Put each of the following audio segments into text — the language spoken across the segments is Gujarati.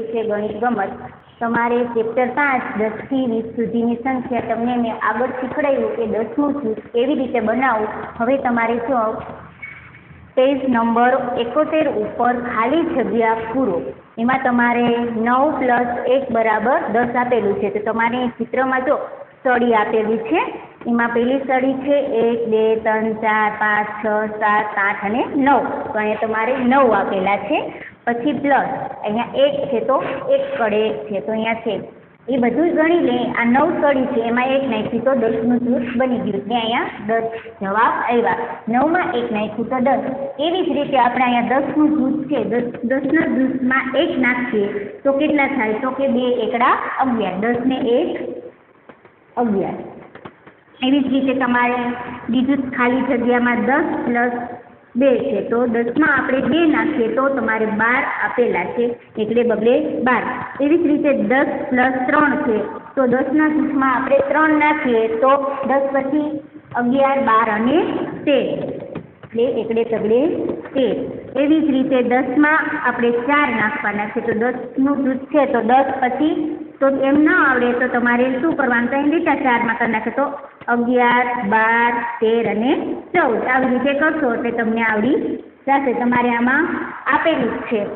છે ગણિત ગમત. તમારે ચેપ્ટર 5 10 થી 20 સુધીની સંખ્યા તમને મેં આગળ શીખવાડ્યું કે 10મું જૂથ કેવી રીતે બનાવવું. હવે તમારે જો પેજ નંબર 71 ઉપર ખાલી જગ્યા પૂરો, એમાં તમારે 9 + 1 = 10 આપેલું છે. તો તમારે ચિત્રમાં જો સળી આપેલી છે, એમાં પેલી સળી છે 1 2 3 4 5 6 7 8 અને 9. તો અહીંયા તમારે 9 આપેલા છે. પછી પ્લસ અહીંયા 1 છે તો 1 કડે છે તો અહીંયા છે. એ બધું ગણી લે. આ 9 સળી છે એમાં 1 નાખી તો 10નું જૂથ બની ગયું. એટલે અહીંયા 10 જવાબ આવ્યા. 9માં 1 નાખ્યું તો 10. એવી જ રીતે આપણે અહીંયા 10નું જૂથ છે, 10ના જૂથમાં 1 નાખીએ તો કેટલા થાય? તો કે 2 એકડા 11. 10 ને 1 11. એવી જ રીતે તમારે બીજું ખાલી જગ્યામાં 10 + 2 છે તો 10માં આપણે 2 નાખીએ તો તમારે 12 આપેલા છે એટલે બબલે 12. એવી જ રીતે 10 + 3 છે તો 10ના જૂથમાં આપણે 3 નાખીએ તો 10 પછી 11 12 અને 13 એટલે બબલે 13. એવી જ રીતે 10માં આપણે 4 નાખવાના છે તો 10નું જૂથ છે તો 10 પછી તો એમ ના આવડે તો તમારે શું કરવાનું? તો લીટા 4માં કરી નાખે તો 11 12 13 અને 14. આવી રીતે કરશો એટલે તમને આવડી જશે. તમારે આમાં આપેલું જ છે.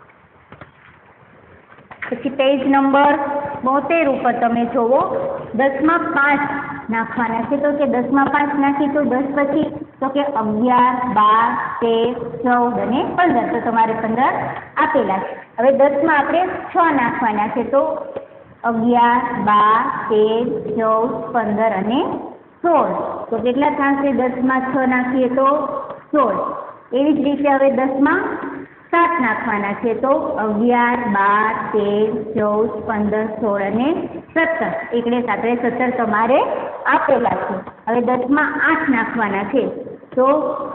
પછી પેજ નંબર 72 ઉપર તમે જોવો 10માં 5 નાખવાના છે તો કે 10માં 5 નાખી તો 10 પછી તો કે 11 12 13 14 અને 15. તો તમારે 15 આપેલા છે. હવે 10માં આપણે 6 નાખવાના છે તો 11 12 13 14 15 અને 16. તો કેટલા થશે? 10માં 6 નાખીએ તો 16. એવી જ રીતે હવે 10માં 7 નાખવાના છે તો 11 12 13 14 15 16 અને 17. એટલે સાથે 17 તમારે આપેલા છે. હવે 10માં 8 નાખવાના છે તો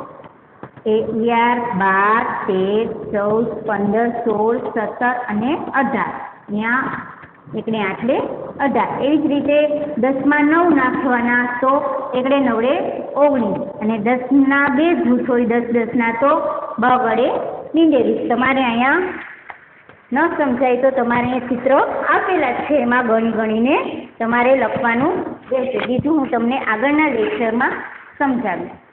11 12 13 14 15 16 17 અને 18. અહીંયા એટલે 8 18. એવી જ રીતે 10માં 9 નાખવાના તો 1 9 19. અને 10ના 2 જૂથ હોય 10 10ના તો 2 વડે 22. તમારે અહીંયા ન સમજાય તો તમારે અહીંયા ચિત્ર આપેલા છે, એમાં ગણીને તમારે લખવાનું રહેશે. બીજું હું તમને આગળના લેક્ચરમાં સમજાવીશ.